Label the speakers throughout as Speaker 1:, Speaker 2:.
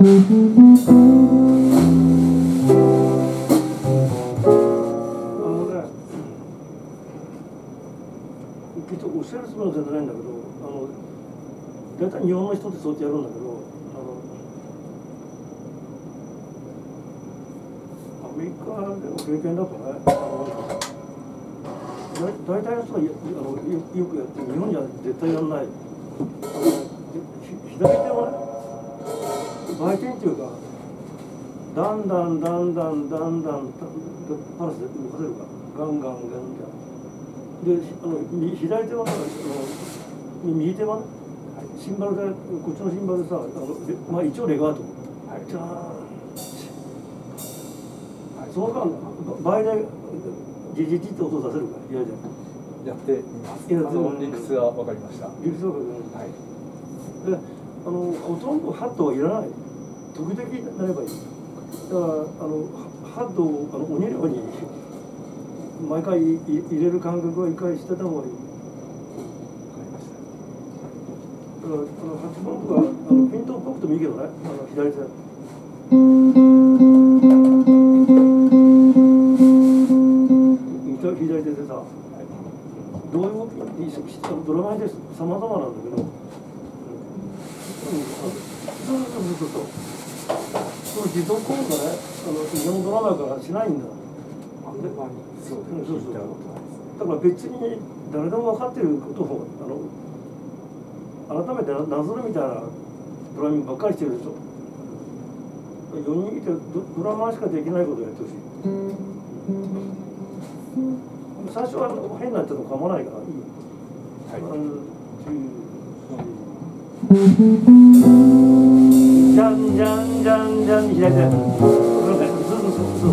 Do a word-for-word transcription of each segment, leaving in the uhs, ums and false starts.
Speaker 1: きっとおっしゃるつもりじゃないんだけど、あの大体日本の人ってそうやってやるんだけど、あのアメリカでの経験だとね、あのだ大体の人がやあの よ, よくやって日本には絶対やらない。あの左手はね、売店っていうか、だんだんだんだんだんだんパラスで動かせるか、ガンガンガンガン。で、あの左手は、あの右手はね、シンバルで、こっちのシンバルでさ、あのまあ、一応レガート、はい、じゃーん、はい、その間、倍でジジジって音を出せるから、嫌じゃん。
Speaker 2: やってみます。あの理屈は分かりました。
Speaker 1: 理屈は分かる。はい。で、あのほとんどハットはいらない。時々なればいい。だからあのハットをあの鬼のように毎回入れる感覚は一回してた方がいい。
Speaker 2: 分かりました。
Speaker 1: だからあのはちばんとかあのピントっぽくてもいいけどね。あの左手。左手でさ。どういう動きドラマでさまざまなんだけど、うん、そうそうそうそう、その自動効果ね、あの日本ドラマからしないんだ。そうそうそう。だから別に誰でも分かってることをあの改めてなぞるみたいなドラマばっかりしてるでしょ。よにんいて ド, ドラマしかできないことをやってほしい。最初は変になっちゃうと構わないからいい。はい。じゃんじゃんじゃんじゃん左手。そうそうそうそう。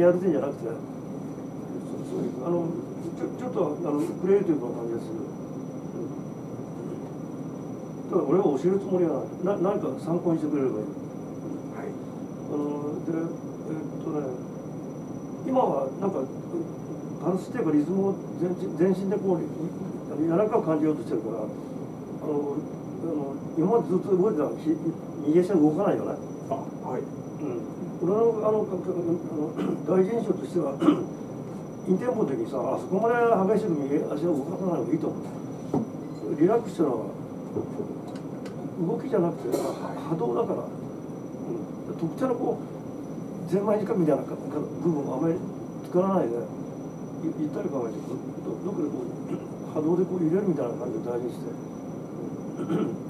Speaker 1: やるってんじゃなくて、そそういうあのちょちょっとあのクリエイティブな感じがする。ただ俺は教えるつもりはない。な何か参考にしてくれればいい。
Speaker 2: はい。
Speaker 1: あのでえっとね今はなんかパルスっていうかリズムを全全身でこう柔らかく感じようとしてるから、あのあの今までずっと動いてたひ右足は動かないよね。
Speaker 2: あ、はい。
Speaker 1: うん、俺のあのあの第一印象としてはインテンポの時にさ、あそこまで激しく右足を動かさない方がいいと思う。リラックスしたのは動きじゃなくて波動だから、うん、特定のこうゼンマイ時間みたいな部分をあまり作らないでゆったり構えてどどっかでこう波動でこう揺れるみたいな感じを大事にして。